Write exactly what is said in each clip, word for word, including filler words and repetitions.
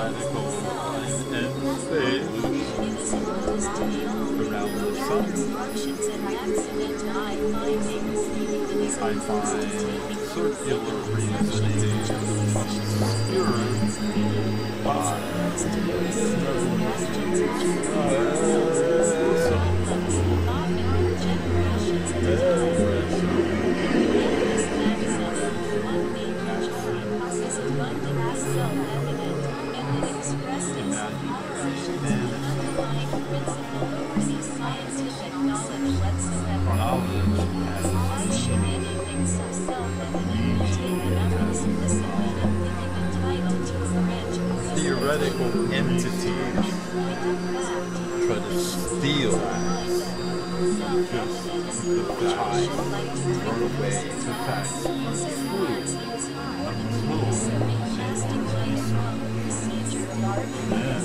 theoretical line and space around the sun. I find circular reasoning obscured by theoretical entities try to steal just the facts, run away to facts untrue, untrue, and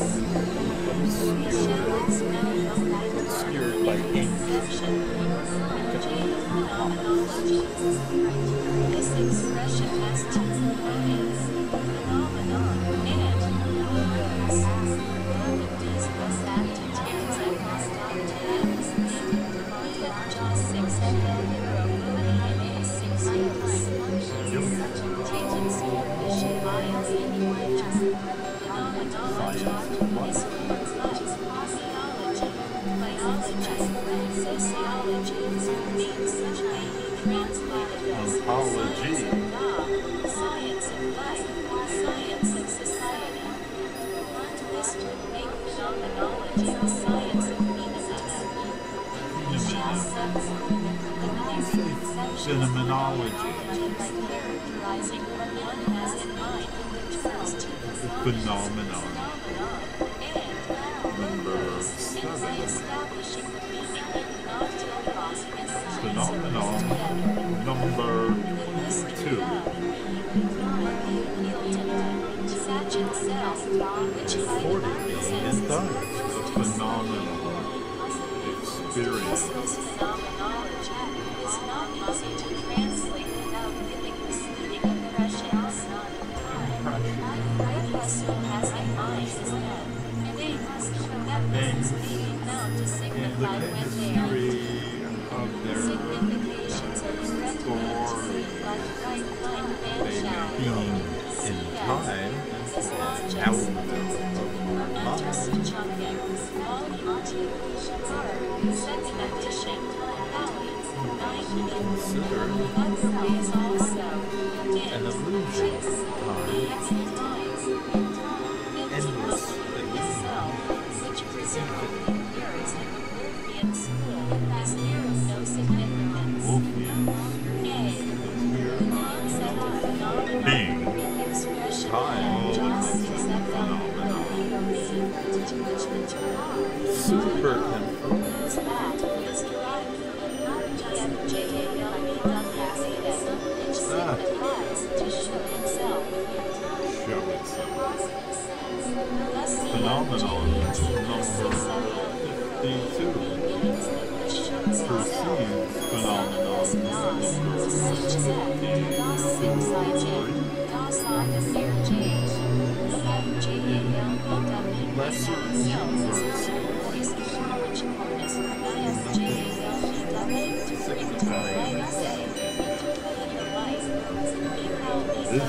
obscured, obscured by ink. This expression has two components, phenomenon and ontology, science of life, science of society. Linguistic phenomenology, science of phenomenology. Characterizing what one has in mind refers to phenomenon. Number seven. Establishing the meaning and not to cross phenomenon number two. Forty million times the phenomenal experience. This phenomenology is not easy to translate without giving misleading impressions. What Russell has in mind is that things that means being found to signify when they are of their significations are correctly like right kind of being in time and out of mind. Volume two, second edition, consider other ways also an illusion of time, endless itself, which presumably there is an Wolffian school, is here of no significance. Wolffian. A. Concept of phenomenon. Expression of justice and phenomenon. To which the term super influence that is derived from the word J A L B W S, which signifies to show itself. Show itself. Phenomenon number fifty-two. Perceives phenomenon number fifty-three. Lesser universe. This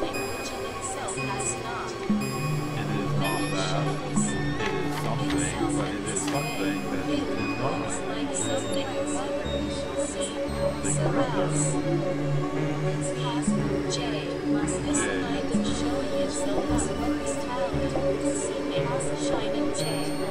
It is not that. It is something. This kind of showing itself as one's talent, seeming as a shining tail.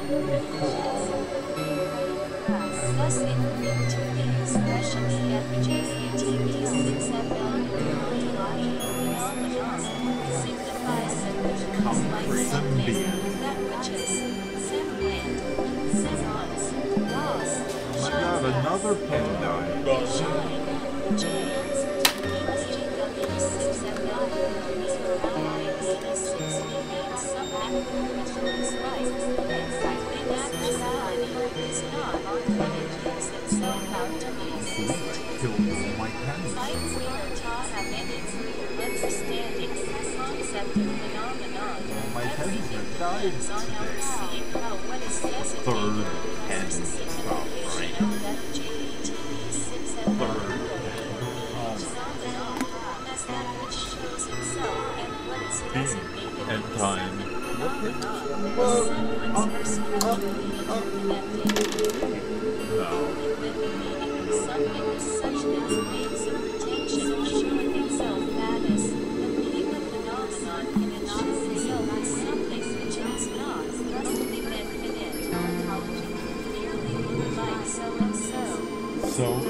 Thus, in Greek to the expressions that J E T B six M L phenomenon signifies that which looks like something, that which is semblant, semblance, loss, I got another pen dive. shine, J E T B six M L eighty-six means something which looks like, in actuality, is not, but it gives itself out to be. Killed all my pens. Science neither taught have any clear understanding of the concept of phenomenon. All my pens Everything have died depends on our today. seeing how what is designated Third pen as a stop, right? signification of that J E T B six M L Third phenomenon as that which shows itself and what is designated and as time. phenomenon. The semblance are sufficiently interconnected. No. Something is such that it makes a pretension of showing itself that is, the being a phenomenon in and of itself is something which it is not, thus only then can it, ontology, merely look like so and so. So